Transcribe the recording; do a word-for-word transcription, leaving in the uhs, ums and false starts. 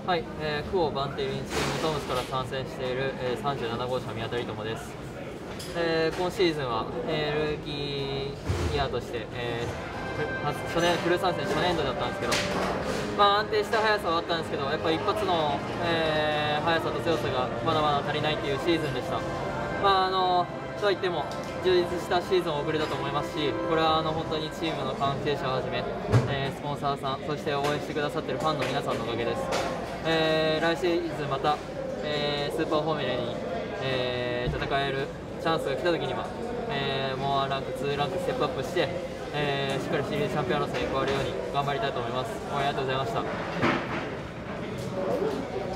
はい、えー、クオバンテリンチームトムスから参戦している、えー、さんじゅうなな号車宮田理友です。えー、今シーズンは、えー、ルーキーイヤーとして、えー、初年フル参戦初年度だったんですけど、まあ、安定した速さはあったんですけど、やっぱ一発の、えー、速さと強さがまだまだ足りないというシーズンでした。まああのとはいっても充実したシーズンを送れたと思いますし、これはあの本当にチームの関係者をはじめ、えー、スポンサーさん、そして応援してくださっているファンの皆さんのおかげです。えー、来シーズンまた、えー、スーパーフォーミュラに、えー、戦えるチャンスが来た時には、えー、もうワンランク、ツーランクステップアップして、えー、しっかりシリーズチャンピオン争いに加わるように頑張りたいと思います。応援ありがとうございました。